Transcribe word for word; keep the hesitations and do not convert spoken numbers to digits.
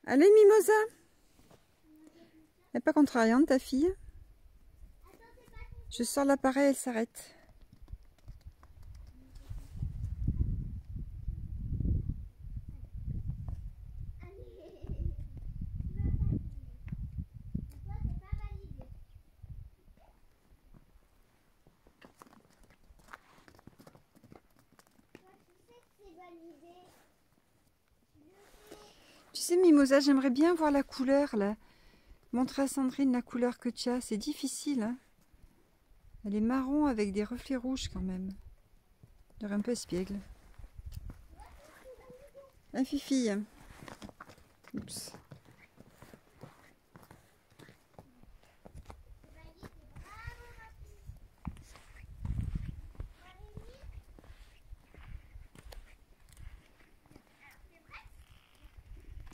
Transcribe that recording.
Allez, Mimosa. Elle n'est pas contrariante, ta fille? Je sors l'appareil, elle s'arrête. Tu sais, Mimosa, j'aimerais bien voir la couleur, là. Montrer à Sandrine la couleur que tu as. C'est difficile, hein. Elle est marron avec des reflets rouges, quand même. Elle est un peu espiègle. Hein, Fifi? Oups.